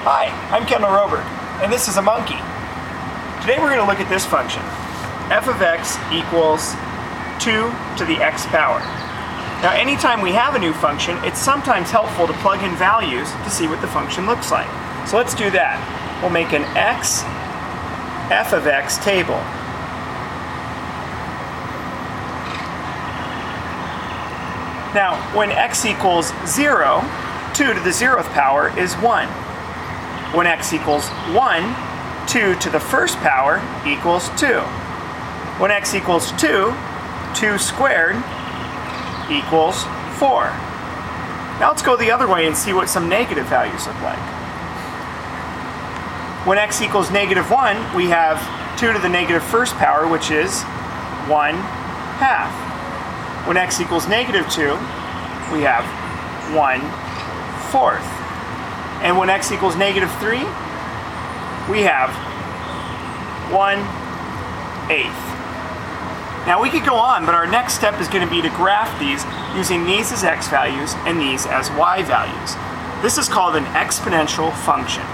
Hi, I'm Kendall Roberg, and this is a monkey. Today we're going to look at this function. F of x equals 2 to the x power. Now anytime we have a new function, it's sometimes helpful to plug in values to see what the function looks like. So let's do that. We'll make an f of x table. Now, when x equals 0, 2 to the 0th power is 1. When x equals 1, 2 to the first power equals 2. When x equals 2, 2 squared equals 4. Now let's go the other way and see what some negative values look like. When x equals -1, we have 2 to the negative first power, which is 1/2. When x equals -2, we have 1/4. And when x equals -3, we have 1/8. Now we could go on, but our next step is going to be to graph these using these as x values and these as y values. This is called an exponential function.